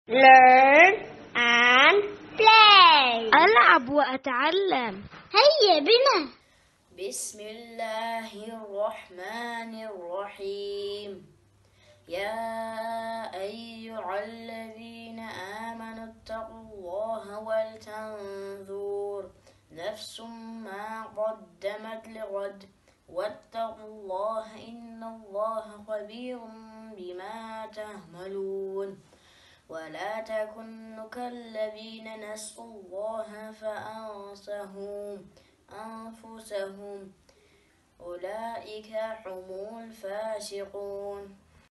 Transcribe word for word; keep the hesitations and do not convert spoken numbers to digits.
learn and play. ألعب وأتعلم. هيا بنا. بسم الله الرحمن الرحيم. يا أيها الذين آمنوا اتقوا الله ولتنظر نفس ما قدمت لغد واتقوا الله إن الله خبير بما تعملون. ولا تكونوا كالذين نسوا الله فأنساهم أنفسهم أولئك هم الفاسقون.